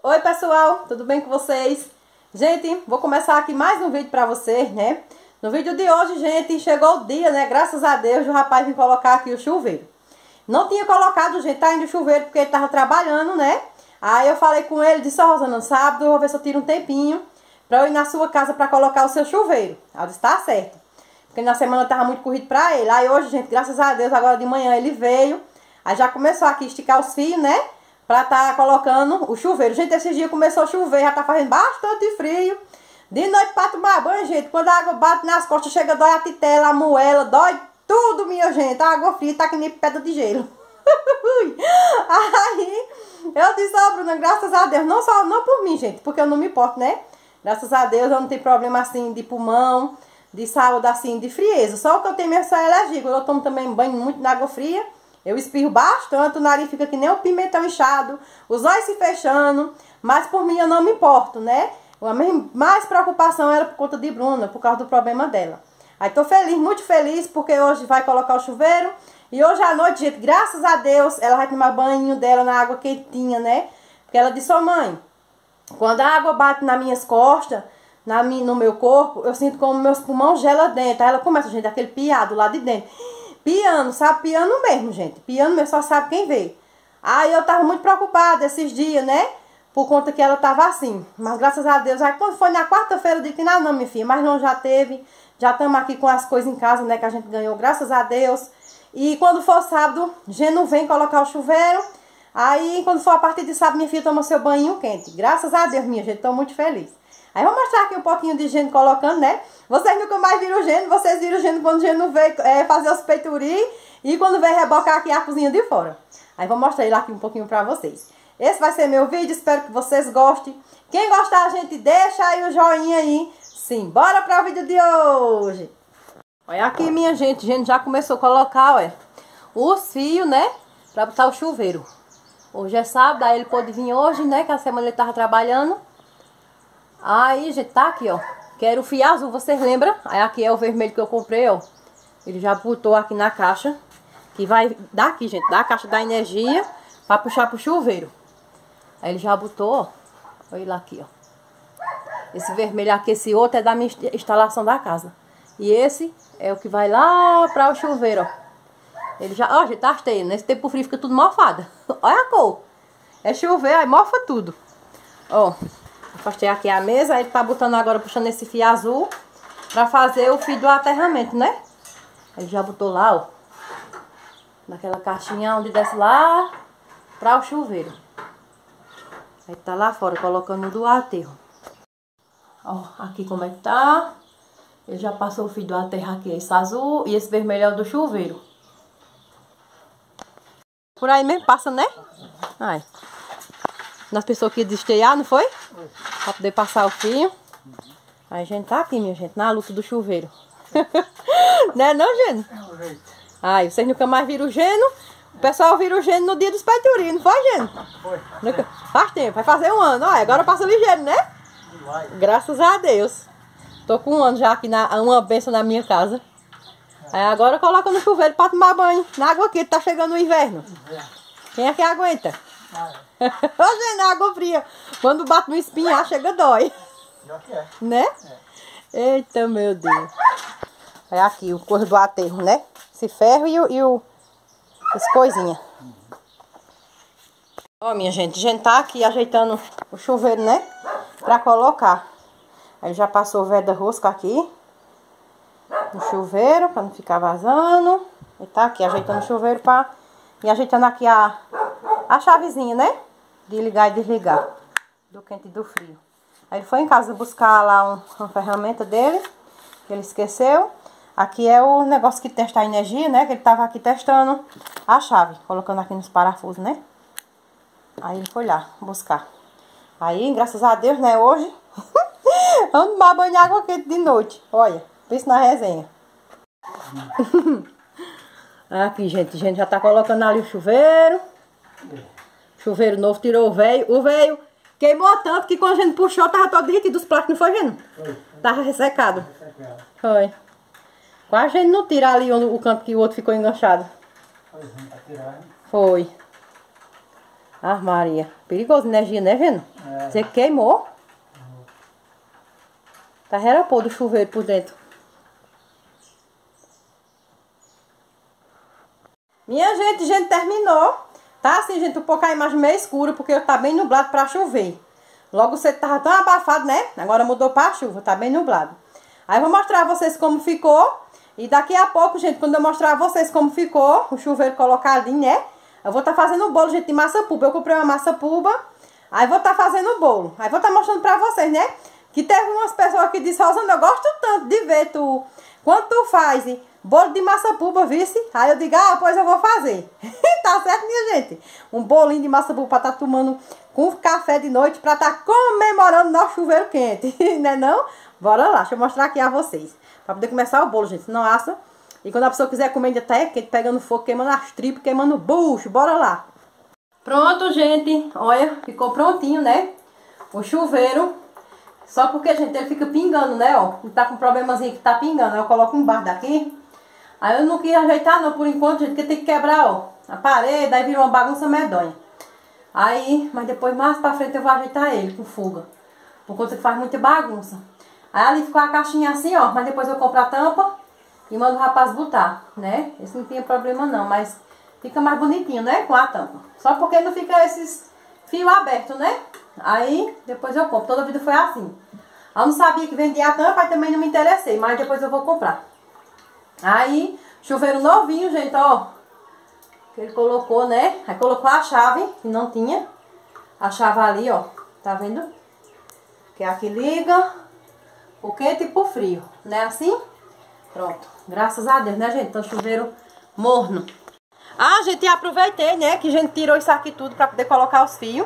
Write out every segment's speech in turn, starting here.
Oi pessoal, tudo bem com vocês? Gente, vou começar aqui mais um vídeo pra vocês, né? No vídeo de hoje, gente, chegou o dia, né? Graças a Deus, o rapaz vem colocar aqui o chuveiro. Não tinha colocado, gente, ainda o chuveiro porque ele tava trabalhando, né? Aí eu falei com ele, disse, Rosana, no sábado eu vou ver se eu tiro um tempinho pra eu ir na sua casa pra colocar o seu chuveiro. Ela disse, tá certo. Porque na semana tava muito corrido pra ele. Aí hoje, gente, graças a Deus, agora de manhã ele veio. Aí já começou aqui a esticar os fios, né? Pra tá colocando o chuveiro. Gente, esses dias começou a chover, já tá fazendo bastante frio. De noite pra tomar banho, gente, quando a água bate nas costas, chega, dói a titela, a moela, dói tudo, minha gente. A água fria tá que nem pedra de gelo. Aí, eu disse, ó, Bruna, graças a Deus, não por mim, gente, porque eu não me importo, né? Graças a Deus eu não tenho problema, assim, de pulmão, de saúde, assim, de frieza. Só o que eu tenho mesmo é alergia. Quando eu tomo também banho muito na água fria, eu espirro bastante, o nariz fica que nem um pimentão inchado, os olhos se fechando, mas por mim eu não me importo, né? A minha mais preocupação era por conta de Bruna, por causa do problema dela. Aí tô feliz, muito feliz, porque hoje vai colocar o chuveiro. E hoje à noite, gente, graças a Deus, ela vai tomar banho dela na água quentinha, né? Porque ela disse, ô mãe, quando a água bate nas minhas costas, no meu corpo, eu sinto como meus pulmões gelam dentro. Aí ela começa, gente, aquele piado lá de dentro. Piano, sabe? Piano mesmo, gente. Piano mesmo, só sabe quem vê. Aí eu tava muito preocupada esses dias, né? Por conta que ela tava assim. Mas graças a Deus, aí quando foi na quarta-feira, eu disse que não, minha filha. Mas não, já teve. Já estamos aqui com as coisas em casa, né? Que a gente ganhou, graças a Deus. E quando for sábado, Geno vem colocar o chuveiro. Aí, quando for a partir de sábado, minha filha toma seu banho quente. Graças a Deus, minha gente. Tô muito feliz. Aí vou mostrar aqui um pouquinho de Geno colocando, né? Vocês nunca mais viram o Geno. Vocês viram o Geno quando o Geno veio fazer os peituri e quando veio rebocar aqui a cozinha de fora. Aí vou mostrar ele aqui um pouquinho pra vocês. Esse vai ser meu vídeo. Espero que vocês gostem. Quem gostar, a gente deixa aí o joinha aí. Sim, bora para o vídeo de hoje. Olha aqui, minha gente. A gente já começou a colocar, olha, os fios, né? Pra botar o chuveiro. Hoje é sábado, aí ele pôde vir hoje, né? Que a semana ele tava trabalhando. Aí, gente, tá aqui, ó. Que era o fio azul, vocês lembram? Aí aqui é o vermelho que eu comprei, ó. Ele já botou aqui na caixa. Que vai daqui, gente, da caixa da energia pra puxar pro chuveiro. Aí ele já botou, ó. Olha ele aqui, ó. Esse vermelho aqui, esse outro é da minha instalação da casa. E esse é o que vai lá para o chuveiro, ó. Ele já, ó, gente, tá cheio. Nesse tempo frio fica tudo mofado. Olha a cor. É chover, aí mofa tudo. Ó, afastei aqui a mesa. Aí ele tá botando agora, puxando esse fio azul pra fazer o fio do aterramento, né? Ele já botou lá, ó. Naquela caixinha onde desce lá para o chuveiro. Aí tá lá fora, colocando o do aterro. Ó, aqui como é que tá. Ele já passou o fio do aterro aqui, esse azul. E esse vermelho é o do chuveiro. Por aí mesmo passa, né? Ai. Nas pessoas que desestear, não foi? Pra poder passar o fio. Aí a gente tá aqui, minha gente, na luta do chuveiro. Né não, Geno? Ai, vocês nunca mais viram o Geno? O pessoal vira o Geno no dia dos peituri, não foi, Geno? Foi. Faz tempo, vai fazer um ano. Olha, agora passa ligeiro, né? Graças a Deus. Tô com um ano já aqui, uma benção na minha casa. Aí agora coloca no chuveiro pra tomar banho. Na água quente, tá chegando o inverno. Quem é que aguenta? Ô, na água fria. Quando bate no espinhar, chega dói. Né? Eita, meu Deus. Olha aqui o coisa do aterro, né? Esse ferro esse coisinha. Ó, minha gente, a gente tá aqui ajeitando o chuveiro, né? Pra colocar. Aí já passou o veda-rosca aqui no chuveiro, pra não ficar vazando. E tá aqui ajeitando o chuveiro e ajeitando aqui a chavezinha, né? De ligar e desligar. Do quente e do frio. Aí ele foi em casa buscar lá uma ferramenta dele, que ele esqueceu. Aqui é o negócio que testa a energia, né? Que ele tava aqui testando a chave, colocando aqui nos parafusos, né? Aí ele foi lá buscar. Aí, graças a Deus, né? Hoje, vamos tomar banho de água quente de noite. Olha, pensa na resenha. Aqui, gente, a gente já tá colocando ali o chuveiro. Chuveiro novo, tirou o velho. O velho queimou tanto que quando a gente puxou, tava todo derretido dos placos, não foi, Geno? Tava ressecado. Foi. Quase a gente não tira ali o canto que o outro ficou enganchado. Foi. Ah, Maria. Perigoso energia, né, Geno? É. Você queimou? Tá era pôr do chuveiro por dentro. Minha gente, terminou. Tá assim, gente, um pouco a imagem meio escura, porque tá bem nublado pra chover. Logo você tava tão abafado, né? Agora mudou pra chuva, tá bem nublado. Aí eu vou mostrar a vocês como ficou. E daqui a pouco, gente, quando eu mostrar a vocês como ficou, o chuveiro colocadinho, né? Eu vou estar fazendo o bolo, gente, de massa puba. Eu comprei uma massa puba, aí vou estar fazendo o bolo. Aí vou estar mostrando pra vocês, né? Que teve umas pessoas que disseram, Rosana, eu gosto tanto de ver tu, quando tu faz bolo de massa puba, vice? Aí eu digo, pois eu vou fazer. Tá certo, minha gente? Um bolinho de massa puba pra estar tomando com café de noite, pra estar comemorando nosso chuveiro quente, né não? Bora lá, deixa eu mostrar aqui a vocês. Pra poder começar o bolo, gente, senão assa. E quando a pessoa quiser comer, ainda tá quente, pegando fogo, queimando as tripas, queimando o bucho, bora lá. Pronto, gente, olha, ficou prontinho, né? O chuveiro. Só porque, gente, ele fica pingando, né, ó. Ele tá com um problemazinho que tá pingando. Aí eu coloco um bar daqui. Aí eu não quis ajeitar, não, por enquanto, gente, porque tem que quebrar, ó, a parede. Aí virou uma bagunça medonha. Aí, mas depois, mais pra frente, eu vou ajeitar ele com fuga. Por conta que faz muita bagunça. Aí ali ficou a caixinha assim, ó. Mas depois eu compro a tampa e mando o rapaz botar, né? Esse não tinha problema, não. Mas fica mais bonitinho, né, com a tampa. Só porque não fica esses fios abertos, né? Aí, depois eu compro. Toda a vida foi assim. Eu não sabia que vendia a tampa, aí também não me interessei. Mas depois eu vou comprar. Aí, chuveiro novinho, gente, ó. Que ele colocou, né? Aí colocou a chave, que não tinha. A chave ali, ó. Tá vendo? Que aqui liga o quente e pro frio. Não é assim? Pronto. Graças a Deus, né, gente? Então, chuveiro morno. Gente, aproveitei, né? Que a gente tirou isso aqui tudo pra poder colocar os fios.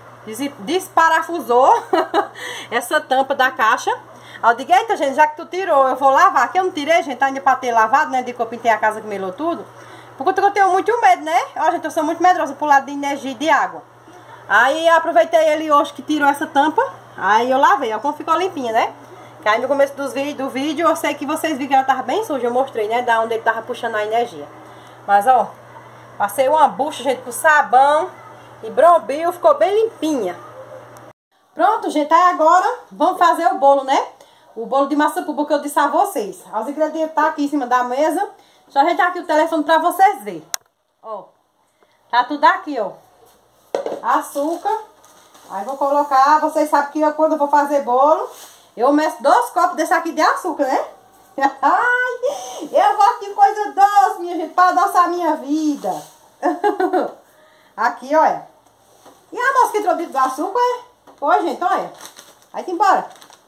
Desparafusou essa tampa da caixa. Aí eu digo, eita, gente, já que tu tirou, eu vou lavar. Aqui eu não tirei, gente, ainda pra ter lavado, né? De que eu pintei a casa que melou tudo. Porque eu tenho muito medo, né? Ó, gente, eu sou muito medrosa pro lado de energia e de água. Aí aproveitei ele hoje que tirou essa tampa. Aí eu lavei, ó, como ficou limpinha, né? Que aí no começo do vídeo eu sei que vocês viram que ela tava bem suja. Eu mostrei, né? Da onde ele tava puxando a energia. Mas, ó, passei uma bucha, gente, com sabão. E brombil, ficou bem limpinha. Pronto, gente, aí agora vamos fazer o bolo, né? O bolo de massa puba que eu disse a vocês. Os ingredientes tá aqui em cima da mesa. Deixa eu ajeitar aqui o telefone pra vocês verem. Ó, tá tudo aqui, ó. Açúcar. Aí vou colocar, vocês sabem que quando eu vou fazer bolo, eu meço 2 copos desse aqui de açúcar, né? Ai, eu gosto de coisa doce, minha gente, pra adoçar a minha vida. Aqui, olha. E a moça que entrou dentro do açúcar, Oi, gente, olha. Vai embora.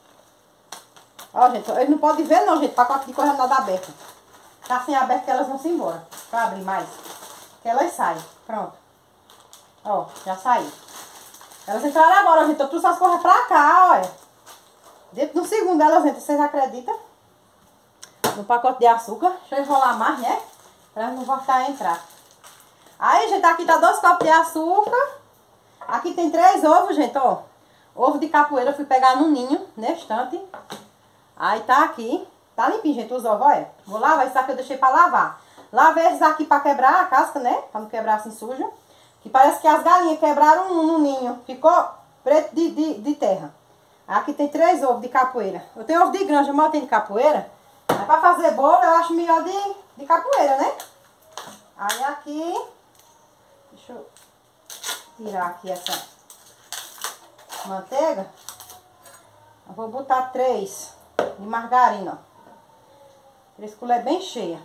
Ó, gente, eles não podem ver não, gente, pacote de coisa nada aberto. Tá sem aberto que elas vão se embora. Pra abrir mais. Que elas saem. Pronto. Ó, já saiu. Elas entraram agora, gente. Eu trouxe as coisas pra cá, olha. Dentro do segundo elas entram, vocês acreditam? No pacote de açúcar. Deixa eu enrolar mais, né? Pra não voltar a entrar. Aí, gente, aqui tá 2 copos de açúcar. Aqui tem 3 ovos, gente, ó. Ovo de capoeira eu fui pegar no ninho, na estante. Aí tá aqui. Tá limpinho, gente, os ovos, olha. Vou lavar, esse aqui eu deixei pra lavar. Lavei esses aqui pra quebrar a casca, né? Pra não quebrar assim sujo. Que parece que as galinhas quebraram no ninho. Ficou preto de terra. Aqui tem 3 ovos de capoeira. Eu tenho ovo de granja, mas eu tenho de capoeira. Mas pra fazer bolo eu acho melhor de capoeira, né? Aí aqui... Deixa eu tirar aqui essa manteiga. Eu vou botar 3 de margarina, ó. 3 colheres bem cheias.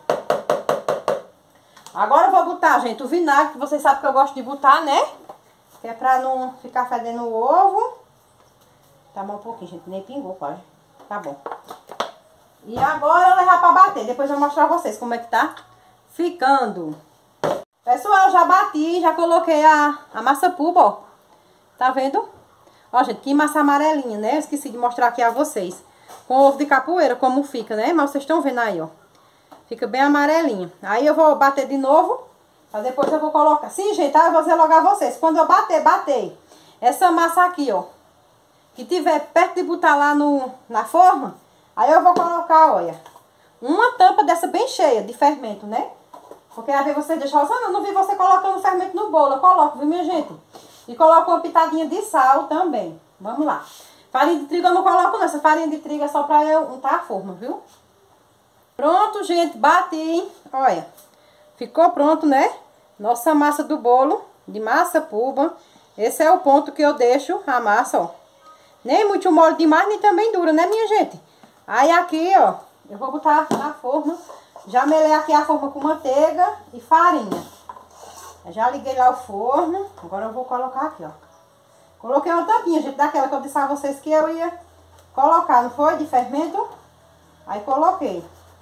Agora eu vou botar, gente, o vinagre, que vocês sabem que eu gosto de botar, né? Que é pra não ficar fedendo o ovo. Tá bom um pouquinho, gente, nem pingou quase. Tá bom. E agora eu vou levar pra bater. Depois eu vou mostrar pra vocês como é que tá ficando. Pessoal, já bati, já coloquei a massa puba, ó. Tá vendo? Ó, gente, que massa amarelinha, né? Eu esqueci de mostrar aqui a vocês. Com ovo de capoeira, como fica, né? Mas vocês estão vendo aí, ó. Fica bem amarelinho. Aí eu vou bater de novo. Pra depois eu vou colocar. Sim, gente, aí eu vou dizer logo a vocês. Quando eu bater essa massa aqui, ó. Que tiver perto de botar lá na forma. Aí eu vou colocar, olha. Uma tampa dessa bem cheia de fermento, né? Porque às vezes você deixa, eu não vi você colocando fermento no bolo. Eu coloco, viu, minha gente? E coloco uma pitadinha de sal também. Vamos lá. Farinha de trigo eu não coloco não. Essa farinha de trigo é só pra eu untar a forma, viu? Pronto, gente. Bati. Olha. Ficou pronto, né? Nossa massa do bolo de massa puba. Esse é o ponto que eu deixo a massa, ó. Nem muito mole demais, nem também dura, né, minha gente? Aí aqui, ó, eu vou botar na forma. Já melei aqui a forma com manteiga e farinha. Eu já liguei lá o forno. Agora eu vou colocar aqui, ó. Coloquei uma tampinha, gente, daquela que eu disse a vocês que eu ia colocar, não foi? De fermento. Aí coloquei.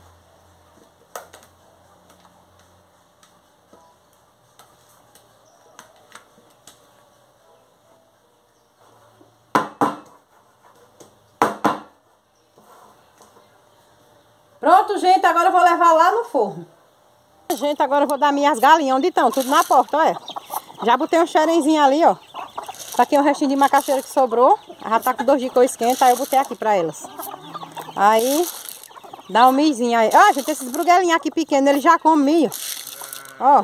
Pronto, gente, agora eu vou levar lá no forno. Gente, agora eu vou dar minhas galinhas. Onde estão? Tudo na porta, olha. Já botei um xerenzinho ali, ó. Tá aqui um restinho de macaxeira que sobrou. Já tá com 2 dias que eu esquento, aí eu botei aqui pra elas. Aí, dá um milhozinho aí. Ó, gente, esses bruguelinhos aqui pequenos, eles já comem milho. Ó.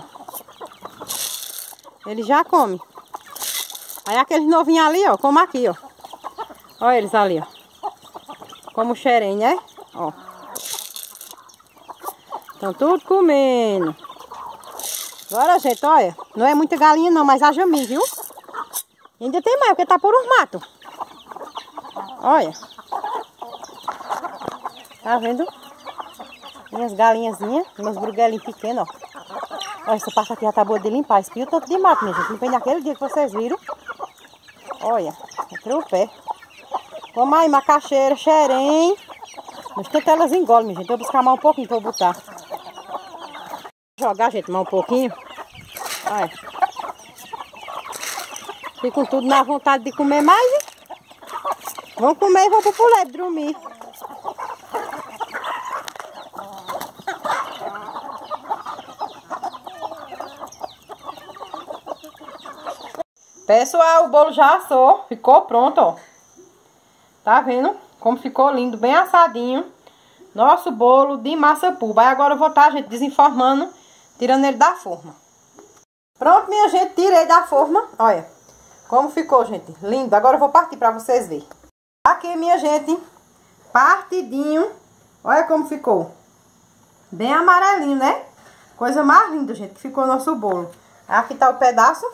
Eles já comem. Aí aqueles novinhos ali, ó, como aqui, ó. Ó eles ali, ó. Como o xerém, né? Ó. Estão tudo comendo. Agora, gente, olha. Não é muita galinha não, mas haja milho, viu? Ainda tem mais, porque tá por uns matos. Olha. Tá vendo? Minhas galinhazinhas, meus bruguelinhos pequenos, ó. Olha, essa parte aqui já tá boa de limpar. Espinho tanto de mato, minha gente. Limpei naquele dia que vocês viram. Olha, entrou o pé. Vamos aí, macaxeira, xerém. Mas tanto elas engolem, minha gente. Vou buscar mais um pouquinho pra eu botar. Jogar, gente, mais um pouquinho. Olha. Ficam tudo na vontade de comer mais, hein? Vão comer e vão pro pulé dormir. Pessoal, o bolo já assou. Ficou pronto, ó. Tá vendo como ficou lindo, bem assadinho. Nosso bolo de massa puba. Aí agora eu vou estar, gente, desenformando, tirando ele da forma. Pronto, minha gente, tirei da forma. Olha como ficou, gente. Lindo. Agora eu vou partir pra vocês verem. Aqui, minha gente, partidinho. Olha como ficou. Bem amarelinho, né? Coisa mais linda, gente, que ficou o nosso bolo. Aqui tá o pedaço.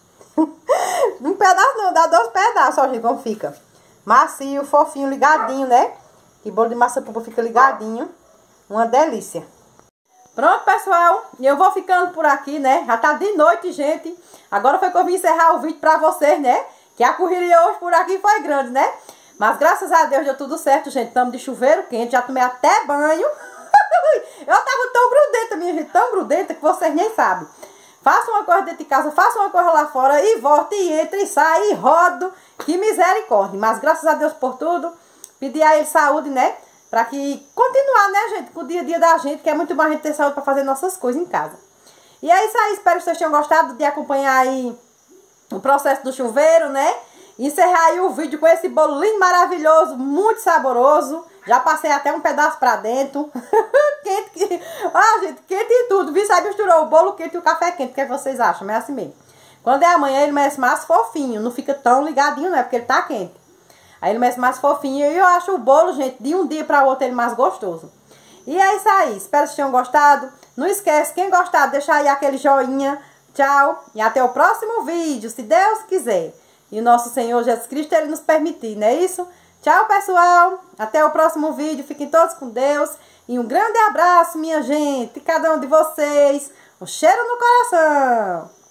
Um pedaço não, dá 2 pedaços, ó, gente, como fica. Macio, fofinho, ligadinho, né? E bolo de massa pupa fica ligadinho. Uma delícia. Pronto, pessoal. E eu vou ficando por aqui, né? Já tá de noite, gente. Agora foi que eu vim encerrar o vídeo pra vocês, né? Que a correria hoje por aqui foi grande, né? Mas graças a Deus deu tudo certo, gente. Estamos de chuveiro quente. Já tomei até banho. Eu tava tão grudenta, minha gente. Tão grudenta que vocês nem sabem. Faça uma coisa dentro de casa, faça uma coisa lá fora e volta e entra e sai e rodo. Que misericórdia. Mas graças a Deus por tudo. Pedir a ele saúde, né? Pra que continuar, né, gente? Com o dia a dia da gente. Que é muito bom a gente ter saúde pra fazer nossas coisas em casa. E é isso aí. Espero que vocês tenham gostado de acompanhar aí o processo do chuveiro, né? Encerrar aí o vídeo com esse bolo lindo, maravilhoso, muito saboroso. Já passei até um pedaço pra dentro. Quente. Ah, gente, quente e tudo. Viu? Aí misturou o bolo quente e o café quente. O que vocês acham? É assim mesmo. Quando é amanhã, ele merece mais fofinho. Não fica tão ligadinho, né? Porque ele tá quente. Aí ele merece mais fofinho. E eu acho o bolo, gente, de um dia para o outro ele mais gostoso. E é isso aí. Espero que vocês tenham gostado. Não esquece, quem gostar, deixa aí aquele joinha. Tchau. E até o próximo vídeo, se Deus quiser. E o nosso Senhor Jesus Cristo, ele nos permitir, não é isso? Tchau, pessoal. Até o próximo vídeo. Fiquem todos com Deus. E um grande abraço, minha gente. Cada um de vocês. Um cheiro no coração.